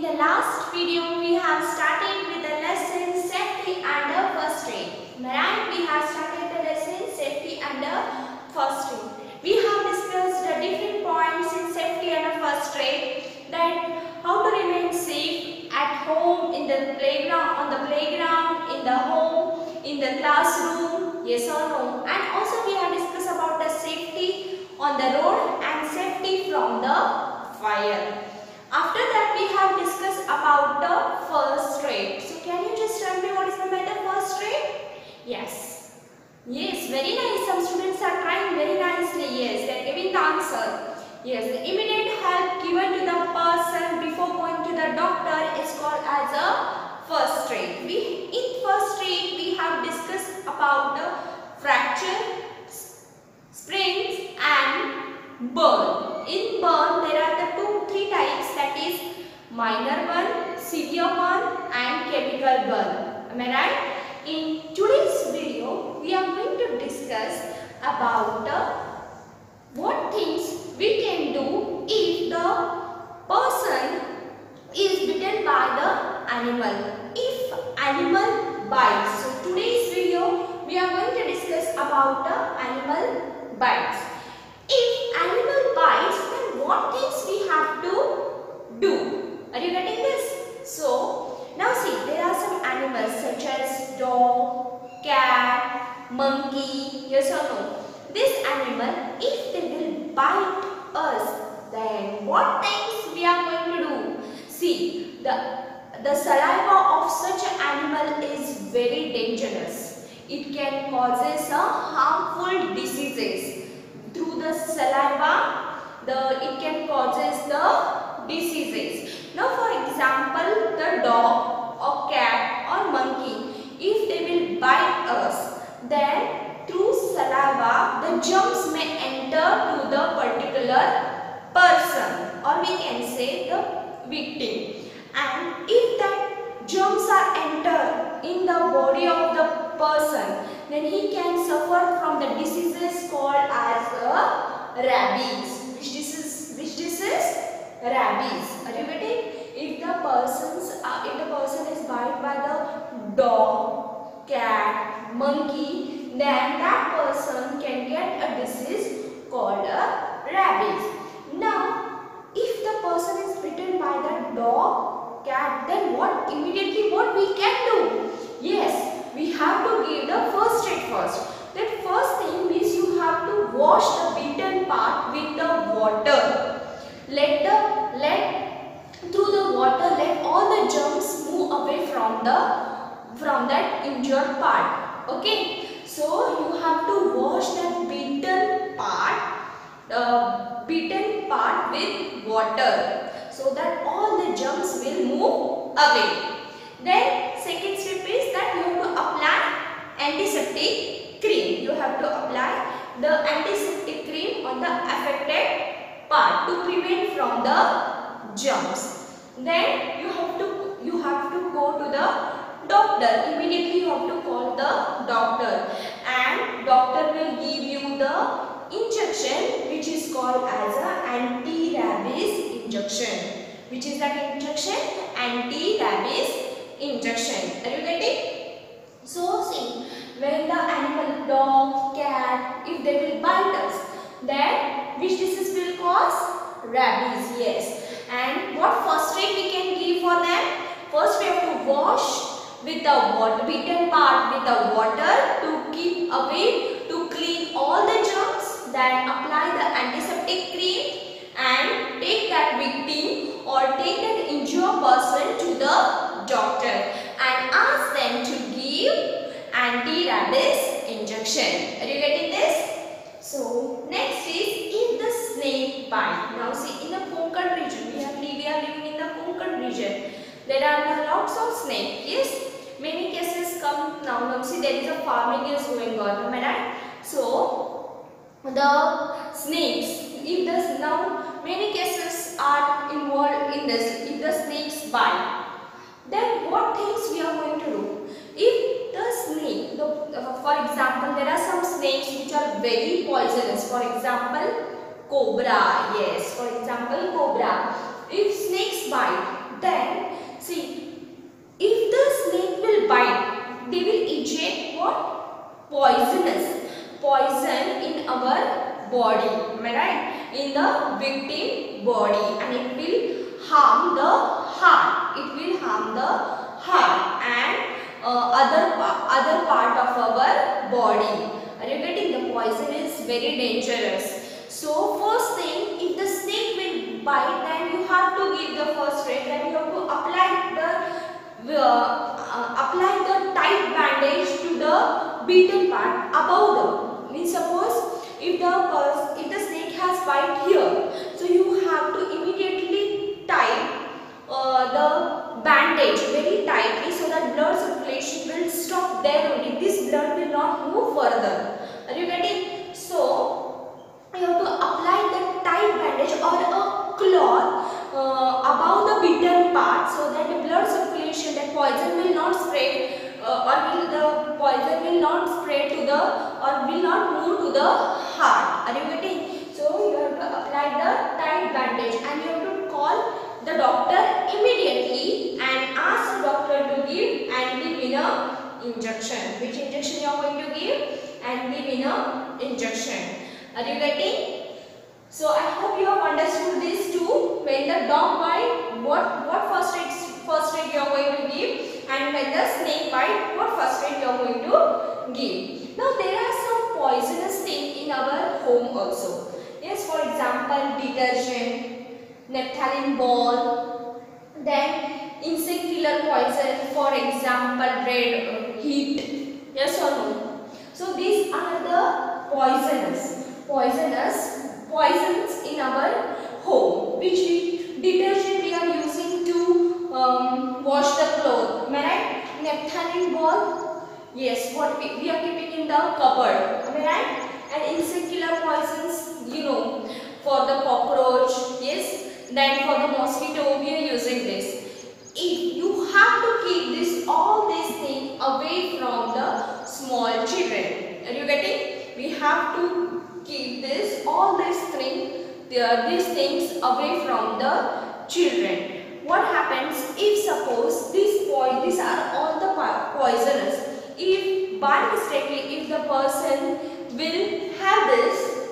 the last video we have started with the lesson safety under first aid. Right? We have started the lesson safety under first aid. We have discussed the different points in safety under first aid, that how to remain safe at home, in the playground, on the playground, in the home, in the classroom, yes or no. And also we have discussed about the safety on the road and safety from the fire. After that we have discussed about the first aid. So can you just tell me what is the method first aid? Yes. Yes, very nice. Some students are trying very nicely. Yes, they are giving the answer. Yes, the immediate help given to the person before going to the doctor is called as a first aid. In first aid we have discussed about the fracture, sprains and burn. In burn there are the three types, that is minor burn, severe burn and chemical burn. Am I right? In today's video we are going to discuss about what things we can do if the person is bitten by the animal. If animal bites. So today's video we are going to discuss about the animal bites. If animal bites, then what things we have to do? Are you getting this? So now see, there are some animals such as dog, cat, monkey, yes or no. This animal, if they will bite us, then what things we are going to do? See, the saliva of such an animal is very dangerous. It can causes a harmful diseases. Through the saliva, it can causes the diseases. Now for example, the dog or cat or monkey, if they will bite us, then through saliva the germs may enter to the particular person, or we can say the victim. And if that germs are entered in the body of the person, then he can suffer from the diseases called as rabies. Which disease? Rabies. Are you getting? If the person is bitten by the dog, cat, monkey, then that person can get a disease called rabies. Now, if the person is bitten by the dog, cat, then what we can do? Yes, we have to give the first aid first. That first thing is you have to wash the bitten part with the water. Through the water, let all the germs move away from that injured part. Okay, so you have to wash that bitten part with water, so that all the germs will move away. Then second step is that you have to apply antiseptic cream. You have to apply the antiseptic cream on the affected part to prevent from the germs. Then you have to go to the doctor. Immediately you have to call the doctor, and doctor will give you the injection which is called as a anti-rabies injection. Which is that injection? Anti-rabies injection. Are you getting? So see, when the animal, dog, cat, if they will bite us, then which disease will cause? Rabies. Yes. And what first aid we can give for them? First we have to wash with the bitten part with the water to keep away, to clean all the germs. Then apply the antiseptic cream and take that victim or take that injured person to the doctor and ask them to give anti-rabies injection. Are you getting this? So next is if the snake bite. Now see, in the Konkan region, we are living in the Konkan region. There are lots of snakes. Yes, many cases come now. Now see, there is a farming is going on. Am I right? So the snakes, now many cases are involved in this. If the snakes bite, then what things we are going to do? If the snake, for example, there are some snakes which are very poisonous. For example, cobra. Yes, for example, cobra. If snakes bite, Then see, if the snake will bite, they will eject what? Poison in our body, am I right? In the victim body, and it will harm the heart. It will harm the heart and other part of our body. Are you getting? The poison is very dangerous. So first thing, if the snake will bite, then you have to give the first aid. Then you have to apply the tight bandage to the beaten part above the. Means suppose if the snake has bite here, so you have to immediately tie the bandage very tightly so that blood circulation will stop there only. This blood will not move further. Are you getting? So you have to apply the tight bandage or a cloth above the beaten part so that the blood circulation, that poison will not spread the poison will not spread to the or will not move to the heart. Are you getting? So you have to apply the tight bandage and you have to call the doctor immediately and ask the doctor to give anti-venom injection. Which injection you are going to give? Anti-venom injection. Are you getting? So I hope you have understood this too. When the dog bite, what first aid you are going to give, and when the snake bite, what first aid you are going to give. Now there are some poisonous things in our home also. Yes, for example, detergent, naphthalene ball, then insect killer poison, for example, red heat. Yes or no? So these are the poisons in our home. Which detergent we are using to wash the clothes? Am I right? Naphthalene ball. Yes, what we are keeping in the cupboard. Am I right? And insect killer poisons, you know, for the cockroach. Yes. Then for the mosquito, we are using this. If you have to keep all these things away from the small children. Are you getting? We have to keep all these things away from the children. What happens if suppose these are all the poisonous? If by mistakenly, if the person will have this,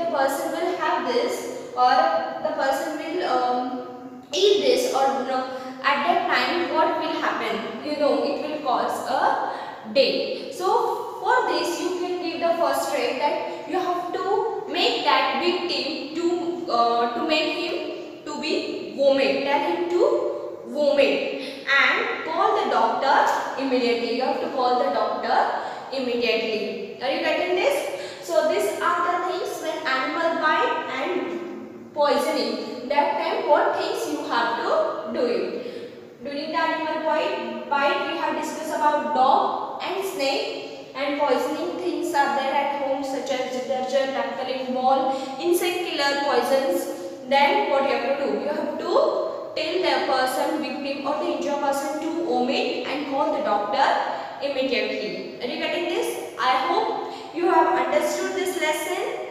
or the person will eat this, or at that time what will happen? You know, it will cause a death. So for this you can give the first aid, that you have to make that victim to make him to be vomit. Tell him to vomit and call the doctor immediately. You have to call the doctor immediately. Are you getting this? So these are the things when animal bite and poisoning. That time what things you have to do it. During the animal bite we have discussed about dog and snake. And poisoning things are there at home, such as detergent, naphthalene ball, insect killer poisons. Then what you have to do? You have to tell the person, victim or the injured person to vomit and call the doctor immediately. Are you getting this? I hope you have understood this lesson.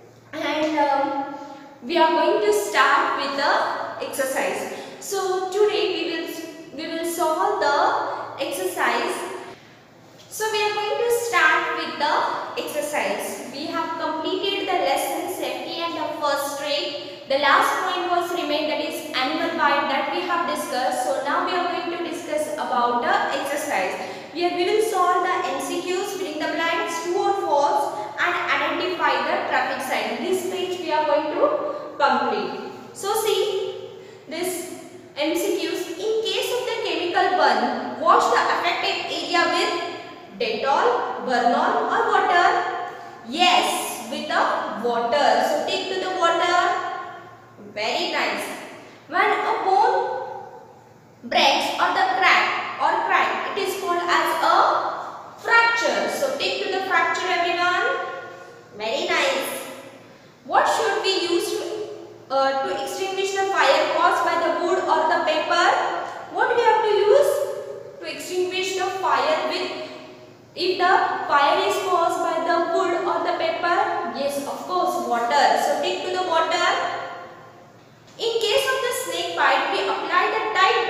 And we are going to start with the exercise. So today we will solve the exercise. So we are going to start with the exercise. We have completed the lesson safety and the first aid. The last point was remained, that is animal bite, that we have discussed. So now we are going to discuss about the exercise. Here we will solve the MCQs, filling the blanks, true or false, and identify the traffic sign. This page we are going to complete. So see this MCQs. In case of the chemical burn, wash the affected area with Dettol, Burnol or water? Yes, with the water. So take to the water. Very nice. When a bone breaks or crack, it is called as a fracture. So take to the fracture, everyone. Very nice. What should we use to extinguish the fire caused by the wood or the paper? What we have to use to extinguish the fire with? If the fire is caused by the wood or the paper? Yes, of course, water. So take to the water. In case of the snake bite, we apply the tight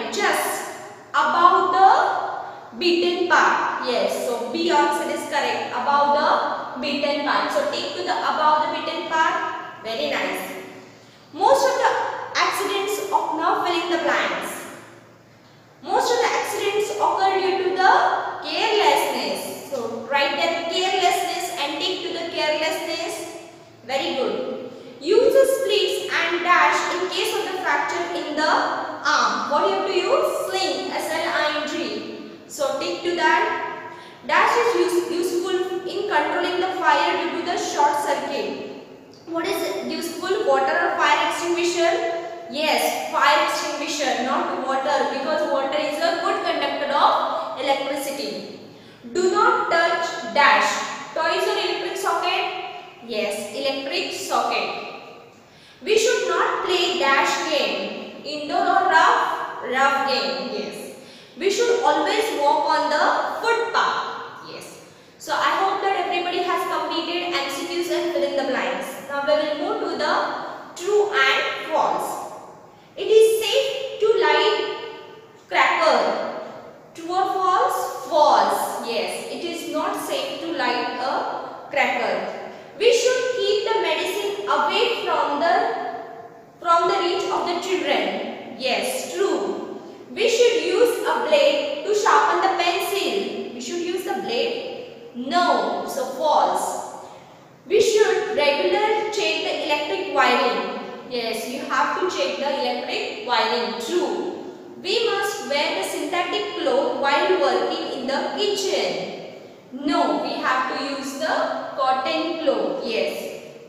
line just above the beaten path. Yes, so B answer is correct. Above the beaten path. So take to the above the beaten path. Very nice. Most of the accidents of now filling the blanks. Most of the accidents occur due to the carelessness. So write that carelessness and take to the carelessness. Very good. Use the splits and dash in case of the fracture in the arm. What do you have to use? Sling. SLING. So take to that. Dash is useful in controlling the fire due to the short circuit. What is it useful? Water or fire extinguisher? Yes, fire extinguisher, not water, because water is a good conductor of electricity. Do not touch dash. Toys or electric socket? Yes, electric socket. We should not play dash game. Indoor or rough? Rough game. Yes. We should always walk on the footpath. Yes. So I hope that everybody has completed MCQs and fill in the blanks. Now we will move to the true and false. It is safe to light cracker. True or false? False. Yes. It is not safe to light a cracker. We should keep the medicine away from the reach of the children. Yes, true. We should use a blade to sharpen the pencil. We should use the blade? No, so false. We should regularly check the electric wiring. Yes, you have to check the electric wiring. True. We must wear the synthetic cloth while working in the kitchen. No, we have to use the cotton cloth. Yes.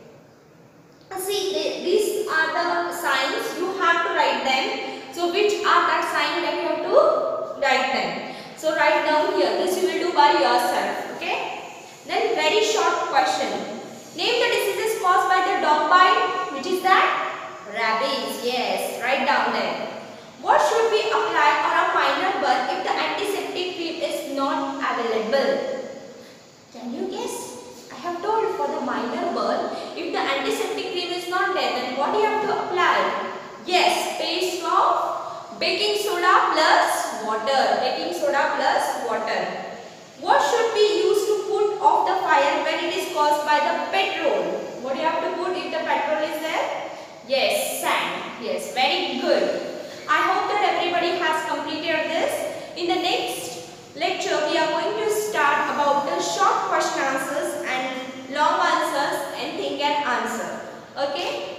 See, these are the signs. You have to write them. So, which are that sign that you have to write them? So, write down here. This you will do by yourself. Okay. Then, very short question. Name the diseases caused by the dog bite. Which is that? Rabies. Yes. Write down there. What should we apply on a minor burn if the antiseptic cream is not available? Can you guess? I have told for the minor burn, if the antiseptic cream is not there, then what do you have to apply? Yes, paste of baking soda plus water. Baking soda plus water. What should be used to put off the fire when it is caused by the petrol? What do you have to put if the petrol is there? Yes, sand. Yes, very good. I hope that everybody has completed this. In the next lecture, we are going to start about the short question answers and long answers and think and answer. Okay.